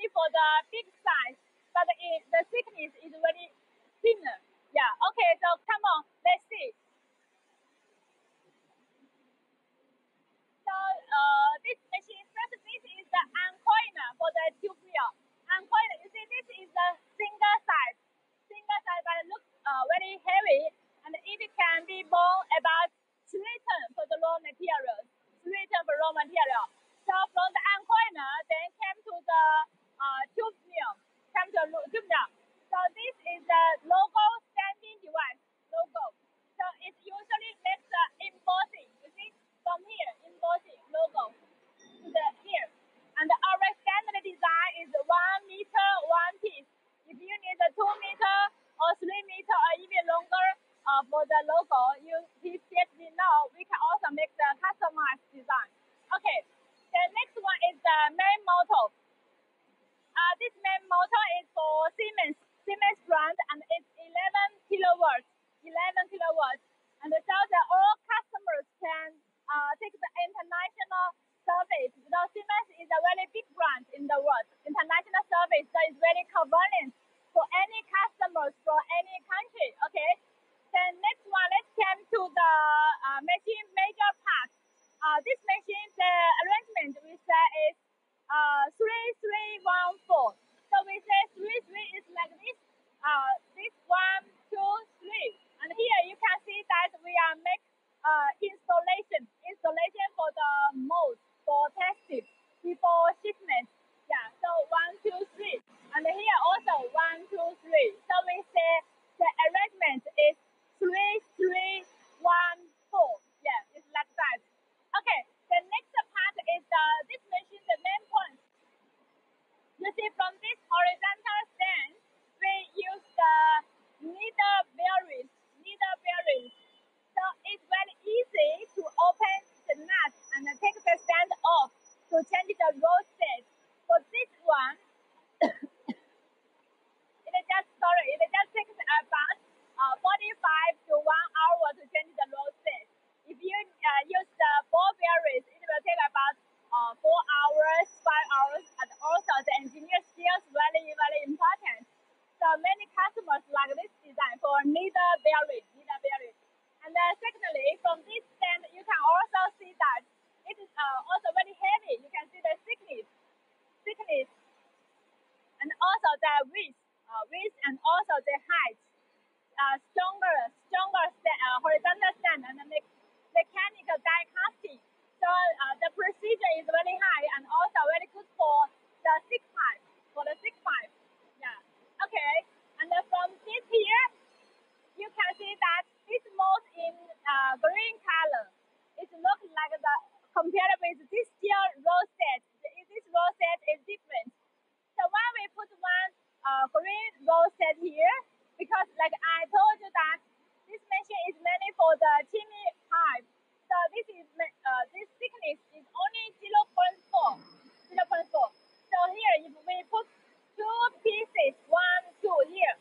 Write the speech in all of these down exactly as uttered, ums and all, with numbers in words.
ready for the big size, but it, the thickness is very thinner. Yeah, okay, so come on, let's see. So uh, this machine, first this is the encoiner for the tube wheel. Encoiner, you see this is the single size. Single size but it looks uh, very heavy and it can be borne about three tons for the raw materials. Three tons for raw material. So from the encoiner then came to the uh, tube wheel. Came to the tube wheel. So this is the logo standing device. Logo. So it usually makes the embossing. You see from here, embossing logo to the here. And our standard design is one meter, one piece. If you need a two meter or three meter or even longer uh, for the logo, you please let me know. We can also make the customized design. Okay, the next one is the main motor. Uh, this main motor is for Siemens, Siemens brand, and it's eleven kilowatts, eleven kilowatts. And so that all customers can uh, take the international service. Because Siemens is a very big brand in the world, international service, so it's very convenient for any customers from any country. Okay. Then next one, let's come to the uh, machine major part. Uh, this machine, the arrangement we say is uh, three three one four. So we say three three is like this. Uh, this one two three, and here you can see that we are make uh, installation installation for the mold for testing before shipment. Yeah. So one two three, and here also one two three. So we say the arrangement is three three one four. Yeah, it's like that. Okay, the next part is uh, this machine, the main point. You see from this horizontal stand, we use the needle bearings, needle bearings. So it's very easy to open the nut and take the stand off to change the roll set. For this one, it just, sorry, it just takes about uh, forty-five to one hour to change the roll set. If you uh, use the ball bearings, it will take about uh, four hours, five hours, and also the engineer skills very, very important. So many customers like this design for needle bearing, needle bearing. And then secondly, from this stand, you can also see that it is uh, also very heavy. You can see the thickness, thickness, and also the width, uh, width, and also the height. Uh, stronger, stronger stand, uh, horizontal stand, and the me- mechanical die casting. So uh, the precision is very high and also very good for the six pipe, for the six pipe. Yeah. Okay. And then from this here, you can see that this mold in uh, green color. It looks like the compared with this steel roll set. This roll set is different. So why we put one uh, green roll set here? Because like I told you that this machine is mainly for the chimney pipe. So this is uh, this thickness is only zero point four. zero point four. So here if we put two pieces, one, two here,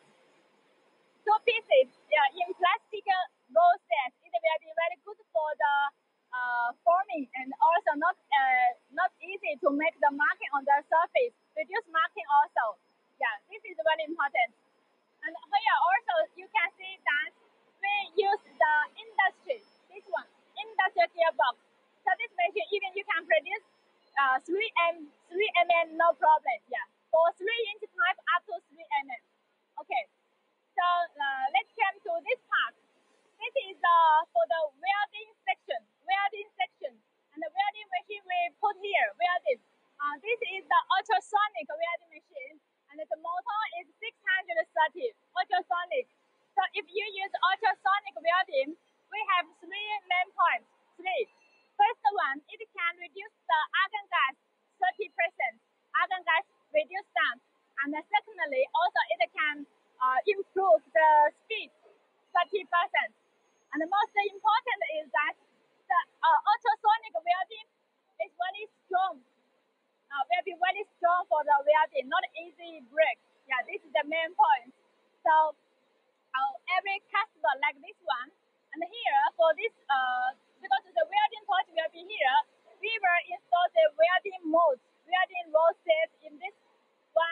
two pieces uh, in plastic roll set, it will be very good for the uh, forming and also not uh, not easy to make the marking on the surface. Reduce marking also. Yeah, this is very important. And here also you can see that we use the industry, this one, industrial gearbox. So this machine, even you can produce uh, three M, three millimeter, no problem. Yeah, for three inch pipe up to three millimeter. Okay, so uh, let's come to this part. This is uh, for the welding section, welding section. And the welding machine we put here, welding. Uh, this is the ultrasonic welding machine. And the motor is six hundred thirty, ultrasonic. So if you use ultrasonic welding, we have three main points. Three. First one, it can reduce the argon gas thirty percent. Argon gas reduce down. And then secondly, also it can uh, improve the speed thirty percent. And the most important is that the uh, ultrasonic welding is very strong. Uh, will be very strong for the welding, not easy break. Yeah, this is the main point. So uh, every customer like this one. And here for this, uh, because the welding torch will be here, we will install the welding mold, welding roll set in this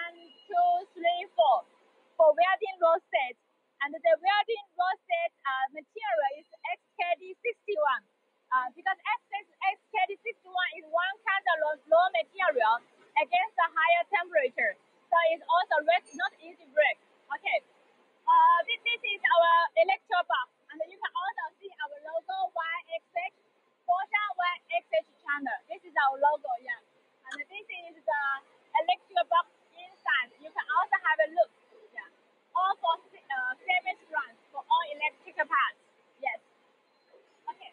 temperature. So it's also rest, not easy break. Okay. Uh, this, this is our electro box, and you can also see our logo Y X H, Foshan Y X H channel. This is our logo, yeah. And this is the electro box inside. You can also have a look, yeah. All for uh, seven strands for all electrical parts. Yes. Okay.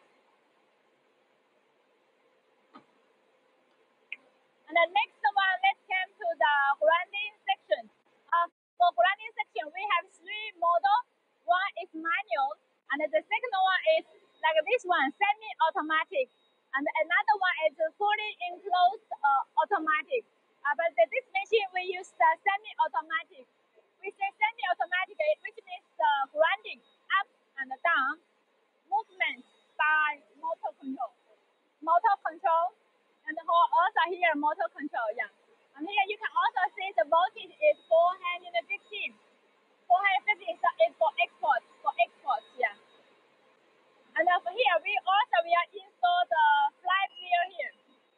And the next one, let's come to the grounding section. Uh, for grounding section, we have three models. One is manual, and the second one is like this one, semi-automatic, and another one is fully enclosed uh, automatic. Uh, but this machine we use the semi-automatic. We say semi-automatic, which means the grounding up and down movement by motor control. Motor control. And also here motor control, yeah. And here you can also see the voltage is four hundred fifteen. four hundred fifteen is for export, for export, yeah. And over here we also will install the flight wheel here.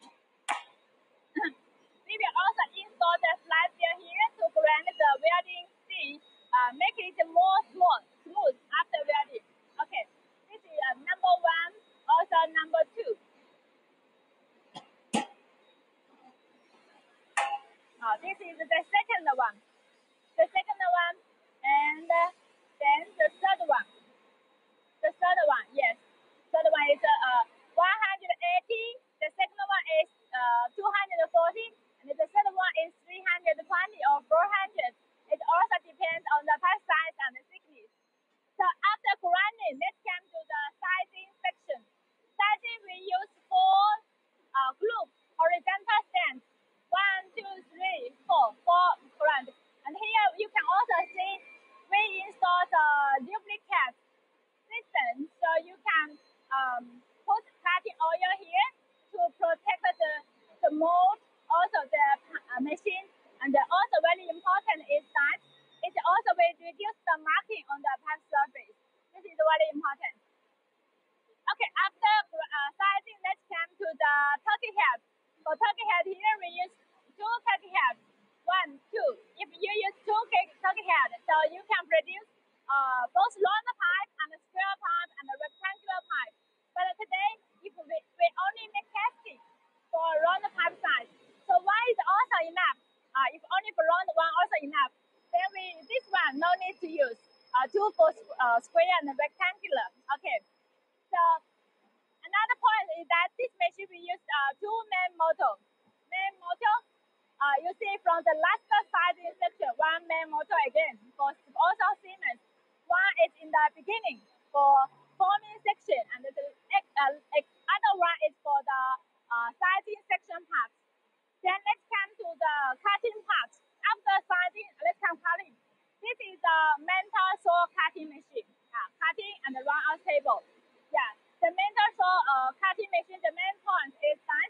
We will also install the flight wheel here to grant the welding speed, uh, make it more smooth, smooth after welding. Okay, this is uh, number one, also number two. Uh, this is the second one. The second one, and uh, then the third one. The third one, yes. Third one is uh, one hundred eighty. The second one is uh, two hundred forty. And the third one is three hundred twenty or four hundred. It also depends on the part size and the thickness. So after grinding, let's come to the sizing section. Sizing, we use four uh, group horizontal stands. One, two, three, four, four grind. And here you can also see we install the duplicate system, so you can um, put cutting oil here to protect the, the mold, also the uh, machine, and also very important is that it also will reduce the marking on the pipe surface. This is very important. Okay, after uh, sizing, let's come to the turkey head. For turkey head here, we use two turkey heads. One, two. If you use two turkey heads, so you can produce uh, both round pipe and square pipe and rectangular pipe. But today, if we, we only make casting for round pipe size, so one is also enough. Uh, if only for round one also enough, then we this one no need to use uh, two for uh, square and rectangular. Okay. So another point is that this machine we use uh, two main motor. Main motor, uh, you see from the last sizing section, one main motor again for also Siemens. One is in the beginning for forming section, and the uh, other one is for the uh, sizing section part. Then let's come to the cutting part. After sizing, let's come cutting. This is the mental saw cutting machine, uh, cutting and run out table. Yeah, the mental saw uh, cutting machine, the main point is that,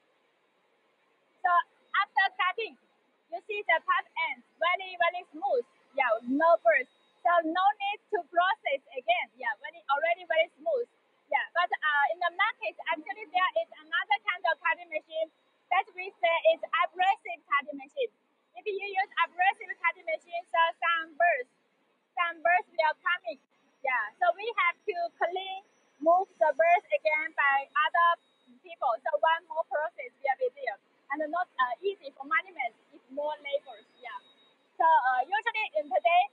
so after cutting, you see the pipe ends very, very smooth. Yeah, no burst. So no need to process again. Yeah, very, already very smooth. Yeah, but uh, in the market, actually there is another kind of cutting machine that we say is abrasive cutting machine. If you use abrasive cutting machine, so some burst, some burst will come in. Yeah, so we have to clean, move the burst again by other people. So one more process will be there, and not uh, easy for management. It's more labors. Yeah. So uh, usually in today,